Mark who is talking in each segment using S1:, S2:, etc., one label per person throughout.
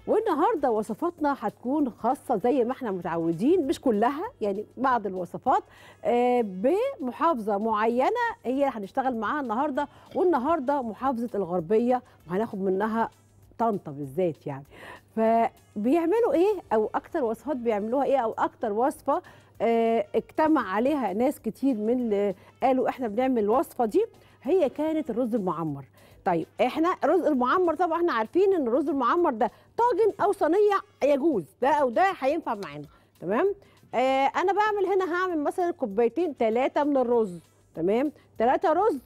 S1: والنهارده وصفاتنا هتكون خاصه زي ما احنا متعودين، مش كلها يعني بعض الوصفات بمحافظه معينه هي اللي هنشتغل معاها النهارده. والنهارده محافظه الغربيه وهناخد منها طنطا بالذات يعني. فبيعملوا ايه او اكتر وصفات بيعملوها ايه او اكتر وصفه اجتمع عليها ناس كتير من اللي قالوا احنا بنعمل الوصفه دي، هي كانت الرز المعمر. طيب احنا الرز المعمر طبعا احنا عارفين ان الرز المعمر ده طاجن او صينيه يجوز ده او ده هينفع معانا. تمام. انا بعمل هنا هعمل مثلا كوبايتين 3 من الرز. تمام. 3 رز.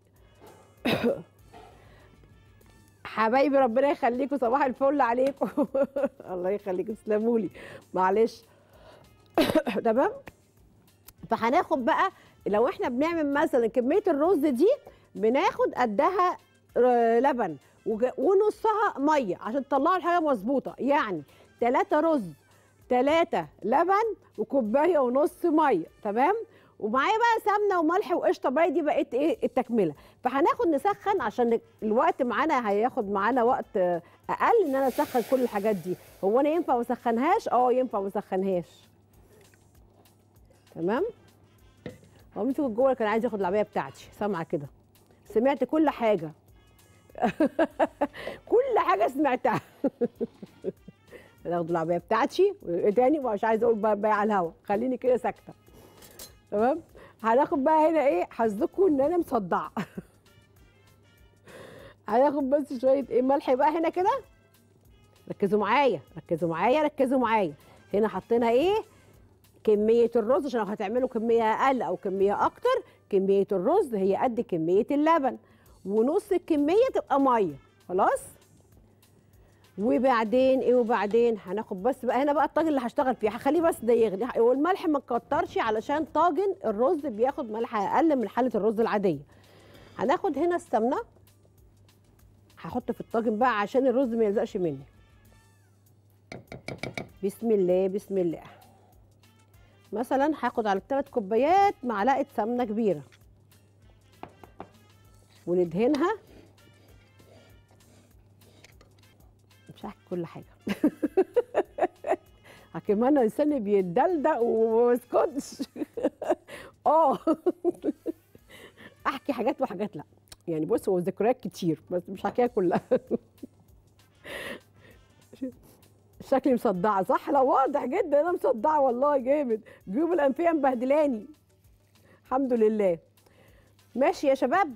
S1: حبايبي ربنا يخليكم، صباح الفل عليكم. الله يخليكم، تسلموا لي، معلش. تمام. فهناخد بقى لو احنا بنعمل مثلا كميه الرز دي بناخد قدها لبن ونصها ميه عشان تطلعوا الحاجه مظبوطه. يعني 3 رز 3 لبن وكوبايه ونص ميه. تمام. ومعايا بقى سمنه وملح وقشطه بقى، دي بقت ايه التكمله. فهناخد نسخن عشان الوقت معانا هياخد معانا وقت اقل ان انا اسخن كل الحاجات دي. هو انا ينفع ما اسخنهاش؟ ينفع ما اسخنهاش. تمام. هو مين فيكم جوه كان عايز ياخد العبايه بتاعتي؟ سامعه كده، سمعت كل حاجه. كل حاجه سمعتها. هاخد العبايه بتاعتي تاني، مش عايزه اقول بقى على الهوا، خليني كده ساكته. تمام. هناخد بقى هنا ايه حظكم ان انا مصدعه. هناخد بس شويه ملح بقى هنا كده. ركزوا معايا ركزوا معايا ركزوا معايا. هنا حطينا كميه الرز، عشان لو هتعملوا كميه اقل او كميه اكتر، كميه الرز هي قد كميه اللبن، ونص الكميه تبقى ميه. خلاص. وبعدين وبعدين هناخد بس بقى هنا بقى الطاجن اللي هشتغل فيه هخليه بس ده يغلي، والملح ما تكترش علشان طاجن الرز بياخد ملح اقل من حاله الرز العاديه. هناخد هنا السمنه، هحط في الطاجن بقى عشان الرز ما يلزقش مني. بسم الله بسم الله. مثلا هاخد على 3 كوبايات معلقه سمنه كبيره وندهنها. مش هحكي كل حاجه. كمان لساني بيتدلدق وما اسكتش. احكي حاجات وحاجات لا، يعني بص هو ذكريات كتير بس مش هحكيها كلها. شكلي مصدعه صح؟ لا واضح جدا انا مصدعه والله جامد، جيوب الانفيه مبهدلاني. الحمد لله. ماشي يا شباب.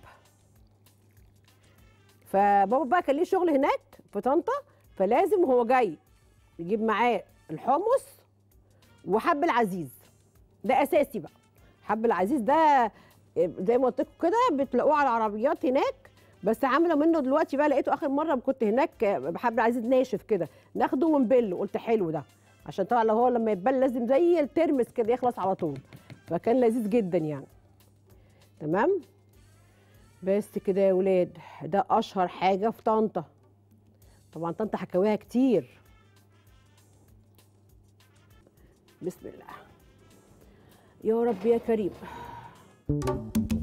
S1: فبابا بقى كان ليه شغل هناك في طنطا، فلازم هو جاي يجيب معاه الحمص وحب العزيز. ده اساسي بقى. حب العزيز ده زي ما قلت لكم كده بتلاقوه على العربيات هناك، بس عامله منه دلوقتي بقى لقيته اخر مره كنت هناك بحب العزيز ناشف كده، ناخده ونبله. قلت حلو ده، عشان طبعا لو هو لما يتبل لازم زي الترمس كده يخلص على طول، فكان لذيذ جدا يعني. تمام. بس كده يا ولاد، ده اشهر حاجه في طنطا. طبعا طنطا حكاويها كتير. بسم الله يا رب يا كريم.